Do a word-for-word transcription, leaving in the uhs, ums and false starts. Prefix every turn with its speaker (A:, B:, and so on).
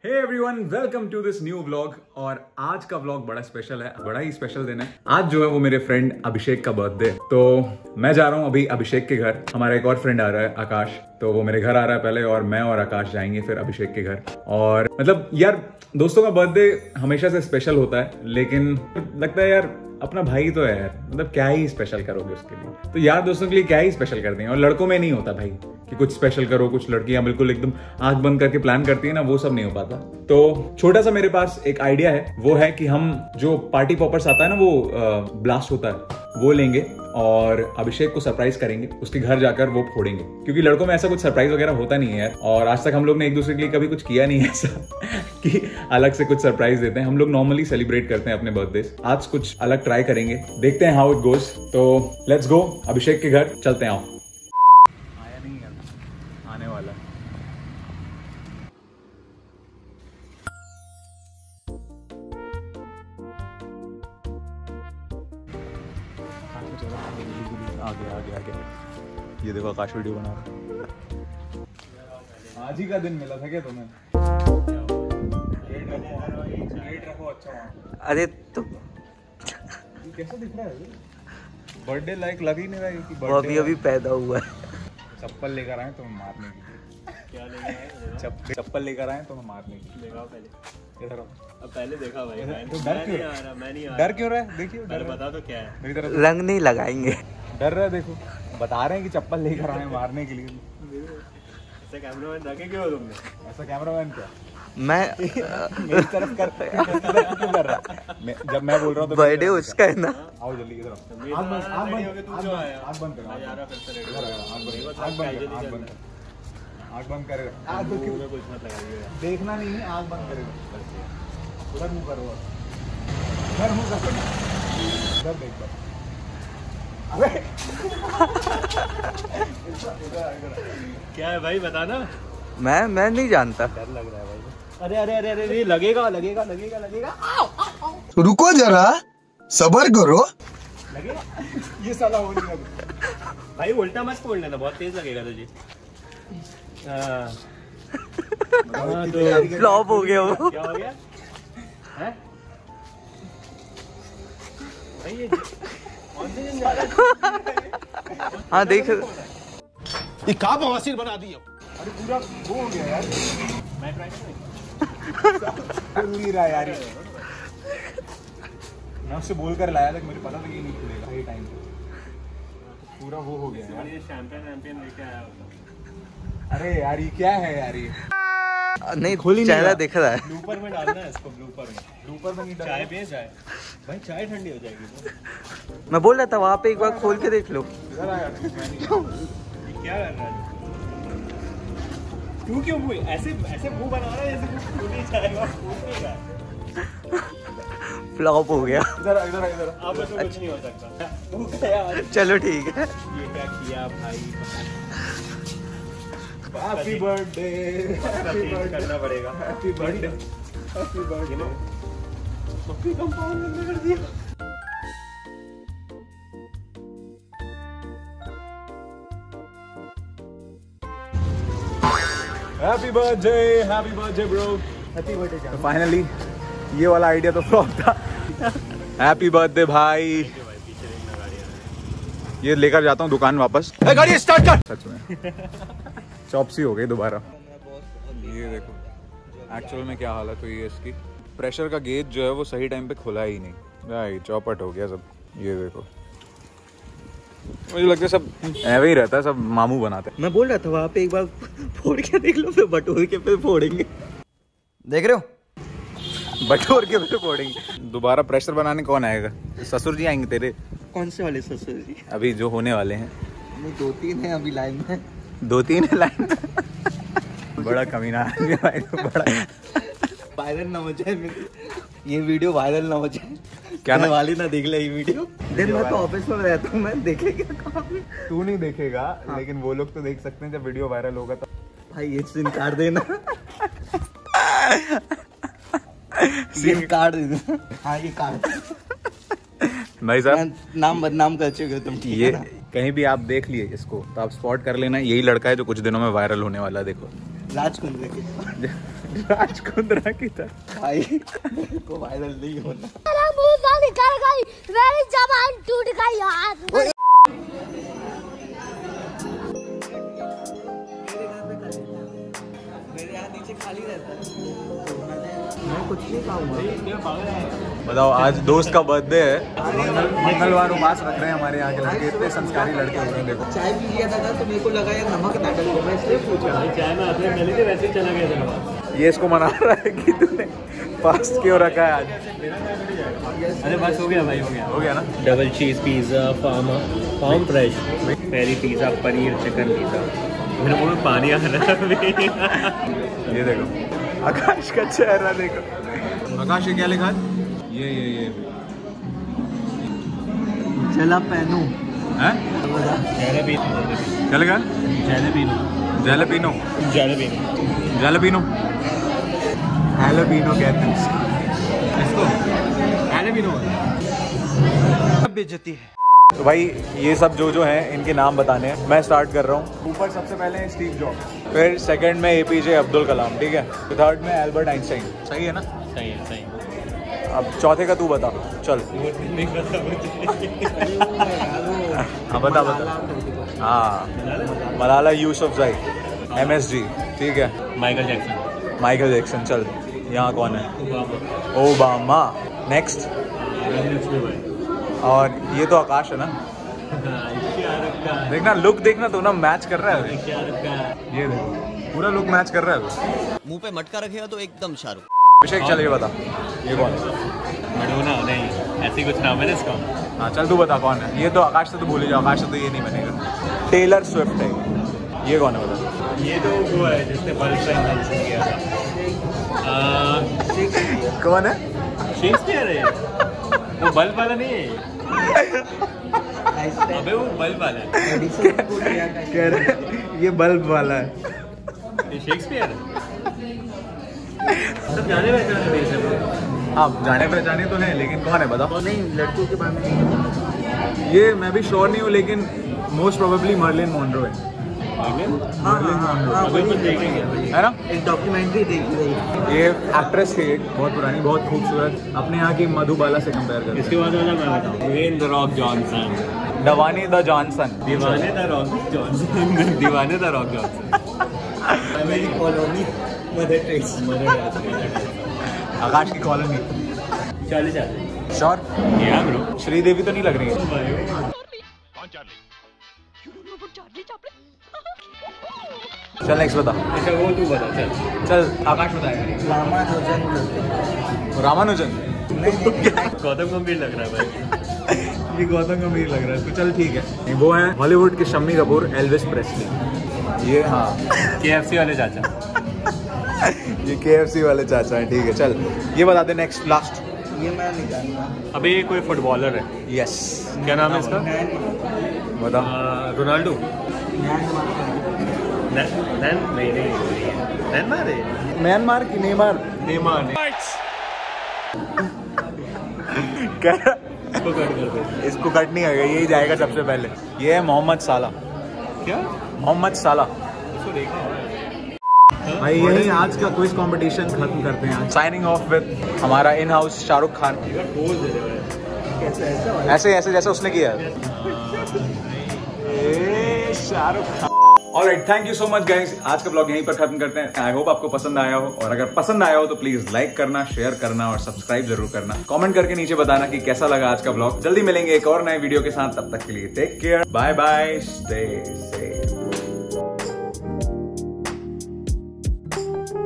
A: Hey everyone, welcome to this new vlog. और आज का व्लॉग बड़ा स्पेशल है, बड़ा ही स्पेशल दिन है। आज जो है वो मेरे फ्रेंड अभिषेक का बर्थडे, तो मैं जा रहा हूँ अभी अभिषेक के घर। हमारा एक और फ्रेंड आ रहा है आकाश, तो वो मेरे घर आ रहा है पहले, और मैं और आकाश जाएंगे फिर अभिषेक के घर। और मतलब यार दोस्तों का बर्थडे हमेशा से स्पेशल होता है, लेकिन लगता है यार अपना भाई तो है यार, मतलब क्या ही स्पेशल करोगे उसके लिए। तो यार दोस्तों के लिए क्या ही स्पेशल करते हैं, और लड़कों में नहीं होता भाई कि कुछ स्पेशल करो। कुछ लड़कियां बिल्कुल एकदम आंख बंद करके प्लान करती है ना, वो सब नहीं हो पाता। तो छोटा सा मेरे पास एक आइडिया है, वो है कि हम जो पार्टी पॉपर्स आता है ना, वो ब्लास्ट होता है, वो लेंगे और अभिषेक को सरप्राइज करेंगे। उसके घर जाकर वो फोड़ेंगे, क्योंकि लड़कों में ऐसा कुछ सरप्राइज वगैरह होता नहीं है यार। और आज तक हम लोग ने एक दूसरे के लिए कभी कुछ किया नहीं है ऐसा कि अलग से कुछ सरप्राइज देते हैं। हम लोग नॉर्मली सेलिब्रेट करते हैं अपने बर्थडे। आज कुछ अलग ट्राई करेंगे, देखते हैं हाउ इट गोज। तो लेट्स गो, अभिषेक के घर चलते हैं। आओ। आया नहीं है, आने वाला। आगे आगे आगे ये देखो आकाश वीडियो बना रहा। आज ही का दिन मिला था क्या तुम्हें? प्लेट रखो अच्छा। अरे तो कैसा दिख रहा है? बर्थडे लाइक लग ही नहीं रहा है कि वो अभी अभी पैदा हुआ है। चप्पल लेकर आए तुम्हें मारने के लिए। क्या लेकर आए? चप्पल चप्पल लेकर आए तुम्हें मारने के लिए। देखा पहले इधर अब पहले देखा भाई। तो डर क्यों आ रहा? मैं नहीं आ रहा। डर क्यों रहा है? देखिए डर बता तो क्या है। मेरी तरफ रंग नहीं लगाएंगे। डर रहा है, देखो बता रहे हैं कि चप्पल लेकर आए मारने के लिए। ऐसा कैमरामैन रखे क्यों तुमने? ऐसा कैमरामैन क्या? मैं मेरी तरफ कर क्यों कर रहा? मैं जब मैं बोल रहा हूं तो बर्थडे उसका है ना। आओ जल्दी इधर आओ। आग बंद आग बंद तू जो आया आग बंद कर। मैं जा रहा फिर से रेडी हो रहा। आग बंद आग बंद आग बंद आग बंद कर। आग तो क्यों कुछ मत लगाइए, देखना नहीं है। आग बंद करेगा, उधर मुंह करो, उधर मुंह कर, उधर देख कर। अबे क्या है भाई बताना। मैं मैं नहीं जानता। डर लग रहा है भाई। अरे अरे अरे अरे लगेगा लगेगा लगेगा लगेगा।
B: रुको जरा सब्र करो।
A: लगेगा ये साला हो नहीं लगा भाई। उल्टा मत फोड़ लेना, बहुत तेज लगेगा तुझे। हाँ तो फ्लॉप हो गया वो। क्या हो गया है भाई? ये हाँ देख
B: ये का बवासीर बना दिया।
A: अरे पूरा वो हो गया यार। मैं ट्राई कर नहीं रहा यार। मैं उससे बोल कर लाया था कि मुझे पता था कि नहीं खुलेगा सही टाइम पे। पूरा वो हो गया यार। ये शैंपेन वैंपेन लेके आया होगा। अरे यार ये क्या है यार? ये नहीं खोली, चेहरा दिख रहा है। ब्लूपर में डालना है इसको। ब्लूपर में ब्लूपर में नहीं डालना। चाय पे चाय भाई, चाय ठंडी हो जाएगी। मैं बोल रहा था वहाँ पे एक बार खोल के देख लो। इधर आ यार। क्या कर रहा है? क्यों क्यों ऐसे ऐसे मुंह बना रहा है जैसे कुछ नहीं जाएगा। फ्लॉप हो गया। इधर इधर इधर अब तो कुछ नहीं हो सकता। चलो ठीक है। ये क्या किया भाई? Happy birthday. हैप्पी बर्थडे करना पड़ेगा। Happy birthday happy birthday. मक्खी कंपाउंड में कर दिया। Happy birthday happy birthday bro. Happy birthday. तो फाइनली ये वाला आइडिया तो फ्लॉप था। हैप्पी बर्थडे भाई। ये लेकर जाता हूँ दुकान वापस। गाड़ी स्टार्ट कर। सच में चॉपसी हो गई दोबारा। ये देखो एक्चुअल में क्या हालत हुई है इसकी। प्रेशर का गेज जो है वो सही टाइम पे खुला ही नहीं भाई, चौपट हो गया सब। ये देखो मुझे लगता है सब ऐसे ही रहता है, सब मामू बनाते हैं। मैं बोल रहा था वहाँ पे एक बार फोड़ के देख लो, फिर बटोर के फिर फोड़ेंगे। देख रहे हो, बटोर के फिर फोड़ेंगे। दोबारा प्रेशर बनाने कौन आएगा? ससुर जी आएंगे तेरे। कौन से वाले ससुर जी? अभी जो होने वाले हैं। नहीं दो तीन है अभी लाइन में। दो तीन है लाइन में। बड़ा कमीना है भाई, बड़ा वायरल ना हो जाए ये वीडियो, वायरल ना हो जाए। क्या ना वाली ना देख ले ये वीडियो। दिन भर तो ऑफिस में रहता हूँ मैं, देखेगा कहाँ पे? तू नहीं देखेगा। हाँ। लेकिन वो लोग तो देख सकते हैं जब वीडियो वायरल होगा तो। भाई ये सीन काट देना। सीन काट देना। हाँ ये काट। भाई साहब नाम बदनाम कर चुके हो तुम। ये कहीं भी आप देख लिए इसको तो आप स्पॉट कर लेना, यही लड़का है जो कुछ दिनों में वायरल होने वाला है। देखो राज कुंद्रे के राज कुंद्रा की तरह
C: भाई को वायरल नहीं होना।
D: मेरा मुंह से निकल गई, मेरी जबान टूट गई यार।
C: मेरे यहाँ नीचे खाली रहता है, मैं कुछ नहीं खाऊंगा।
A: बताओ, आज दोस्त का बर्थडे है, मंगल मंगलवार उपास रख रहे हैं हमारे यहाँ के लड़के, इतने संस्कारी लड़के हो रहे हैं। देखो
C: चाय पी लिया था तो मेरे को लगा यार नमक ना डाल दो, मैं इसलिए पूछा। चाय में आपने डाली थी, वैसे ही चला गया था।
A: ये इसको मना रहा है कि तूने फास्ट क्यों रखा है आज।
C: अरे बस हो गया भाई, हो गया
A: हो गया ना।
E: Double cheese pizza, farm farm fresh, peri pizza, paneer chicken pizza. मेरे मुंह में पानी आ रहा है।
A: ये देखो आकाश का चेहरा देखो। आकाश ये क्या लिखा है? ये ये ये
C: चला पहनू
A: हैं?
E: जैलपीनो,
A: क्या लिखा है?
E: जैलपीनो,
A: जैलपीनो
E: जैलपीनो,
A: जैलपीनो
C: हैलोपीनो कहते हैं
A: इसको।
C: हैलोपीनो बेइज्जती है।
A: तो भाई ये सब जो जो हैं इनके नाम बताने हैं। मैं स्टार्ट कर रहा हूँ। ऊपर सबसे पहले है स्टीव जॉब्स, फिर सेकंड में एपीजे अब्दुल कलाम, ठीक है, फिर थर्ड में एल्बर्ट आइंस्टाइन। सही है ना?
E: सही है, सही है।
A: अब चौथे का तू बता। चल हाँ बता बता। हाँ मलाला यूसुफजई, एमएसजी, ठीक है,
E: माइकल जैक्सन,
A: माइकल जैक्सन। चल यहाँ कौन है? ओबामा। नेक्स्ट। और ये तो आकाश है ना। देखना लुक, देखना तो ना मैच कर रहा है। ये देखो पूरा लुक मैच कर रहा है।
F: मुंह पे मटका रखेगा तो एकदम शाहरुख।
A: अभिषेक चल ये बता, ये कौन है?
E: मडोना नहीं, ऐसी कुछ नाम है ना इसका।
A: हाँ चल तू बता कौन है। ये तो आकाश से तो भूल ही जाओ, आकाश से तो ये नहीं बनेगा। टेलर स्विफ्ट है। ये कौन है बता?
E: ये तो वो है जिसने बल्ब का इन्वेंशन किया था।
A: कौन है?
E: शेक्सपियर है। वो बल्ब वाला नहीं है। अबे वो बल्ब वाला है।
A: कह रहे ये बल्ब वाला है।
E: ये शेक्सपियर है। सब जाने पहचाने देश है।
A: हाँ जाने पहचाने तो हैं, लेकिन कौन है बताओ?
C: नहीं, लड़कों के बारे में नहीं।
A: ये मैं भी श्योर नहीं हूँ, लेकिन मोस्ट प्रोबेबली मर्लिन मॉनरो है।
C: हाँ हाँ हाँ,
E: अभी कुछ देखेंगे
A: है ना?
C: एक डॉक्यूमेंट्री देखी गई।
A: ये एक्ट्रेस थी एक, बहुत पुरानी, बहुत खूबसूरत, अपने यहाँ की मधुबाला से कंपेयर करते
E: इसके बाद वाला मैं बताऊँ, ड्वेन द रॉक जॉनसन,
A: हैं। डवानी द जॉनसन।
E: दीवाने द रॉक जॉनसन, दीवाने द रॉक जॉनसन।
C: मेरी कॉलोनी मदर टेरेसा।
A: आकाश की कॉलोनी।
E: चालीस चालीस
A: श्योर?
E: या ब्रो।
A: श्रीदेवी तो नहीं लग रही है। चल नेक्स्ट बता।
E: अच्छा वो तू बता चल।
A: चल आकाश बताएगा।
C: रामानुजन।
A: रामानुजन।
E: गौतम गंभीर लग रहा है भाई।
A: ये गौतम गंभीर लग रहा है तो चल ठीक है। वो है हॉलीवुड के शम्मी कपूर, एल्विस प्रेस्ली। ये हाँ
E: केएफसी वाले चाचा।
A: ये केएफसी वाले चाचा है, ठीक है। चल ये बता दे नेक्स्ट लास्ट।
C: ये मैं नहीं जानता।
E: अबे ये कोई फुटबॉलर है।
A: यस।
E: क्या नाम है इसका?
A: बता।
E: रोनाल्डो। नहीं नहीं म्यांमार है।
A: म्यांमार की नेमार।
E: नेमार ने
A: क्या?
E: इसको कट कर दो।
A: इसको कट नहीं आएगा, यही जाएगा सबसे पहले। ये है मोहम्मद साला।
E: क्या?
A: मोहम्मद साला।
E: इसको देखा
A: भाई यही आज का क्विज कंपटीशन खत्म करते हैं। साइनिंग ऑफ विद हमारा इन हाउस शाहरुख खान। ऐसे ऐसे जैसे उसने किया है। Shahrukh Khan. Alright, thank you so much guys. आज का ब्लॉग यहीं पर खत्म करते हैं। आई होप आपको पसंद आया हो, और अगर पसंद आया हो तो प्लीज लाइक करना, शेयर करना और सब्सक्राइब जरूर करना। कमेंट करके नीचे बताना कि कैसा लगा आज का ब्लॉग। जल्दी मिलेंगे एक और नए वीडियो के साथ, तब तक के लिए take care, bye bye, stay safe.